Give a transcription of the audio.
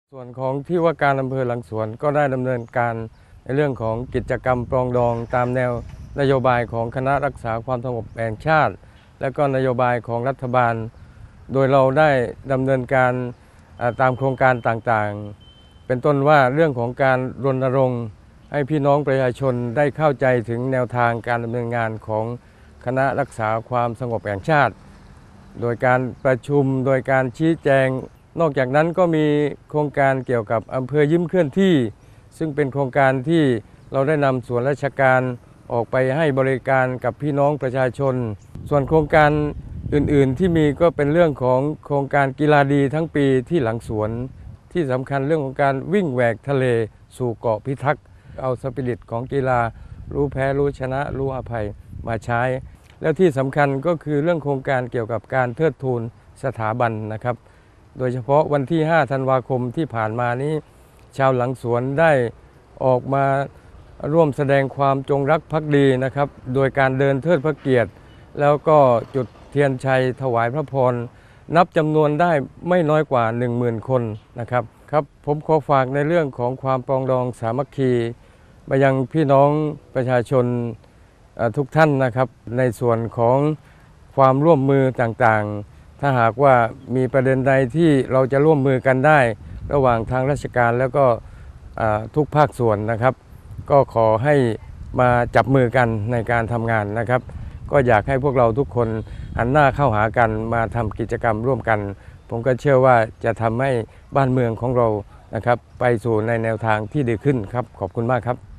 ส่วนของที่ว่าการอำเภอหลังสวนก็ได้ดำเนินการในเรื่องของกิจกรรมปรองดองตามแนวนโยบายของคณะรักษาความสงบแห่งชาติและก็นโยบายของรัฐบาลโดยเราได้ดำเนินการตามโครงการต่างๆเป็นต้นว่าเรื่องของการรณรงค์ให้พี่น้องประชาชนได้เข้าใจถึงแนวทางการดำเนินงานของคณะรักษาความสงบแห่งชาติโดยการประชุมโดยการชี้แจงนอกจากนั้นก็มีโครงการเกี่ยวกับอำเภอยิ้มเคลื่อนที่ซึ่งเป็นโครงการที่เราได้นำส่วนราชการออกไปให้บริการกับพี่น้องประชาชนส่วนโครงการอื่นๆที่มีก็เป็นเรื่องของโครงการกีฬาดีทั้งปีที่หลังสวนที่สำคัญเรื่องของการวิ่งแหวกทะเลสู่เกาะพิทักษ์เอาสปิริตของกีฬารู้แพ้รู้ชนะรู้อภัยมาใช้แล้วที่สำคัญก็คือเรื่องโครงการเกี่ยวกับการเทิดทูนสถาบันนะครับโดยเฉพาะวันที่5ธันวาคมที่ผ่านมานี้ชาวหลังสวนได้ออกมาร่วมแสดงความจงรักภักดีนะครับโดยการเดินเทิดพระเกียรติแล้วก็จุดเทียนชัยถวายพระพรนับจำนวนได้ไม่น้อยกว่า 10,000 คนนะครับผมขอฝากในเรื่องของความปรองดองสามัคคีมายังพี่น้องประชาชนทุกท่านนะครับในส่วนของความร่วมมือต่างๆถ้าหากว่ามีประเด็นใดที่เราจะร่วมมือกันได้ระหว่างทางราชการแล้วก็ทุกภาคส่วนนะครับก็ขอให้มาจับมือกันในการทำงานนะครับก็อยากให้พวกเราทุกคนหันหน้าเข้าหากันมาทำกิจกรรมร่วมกันผมก็เชื่อว่าจะทำให้บ้านเมืองของเรานะครับไปสู่ในแนวทางที่ดีขึ้นครับขอบคุณมากครับ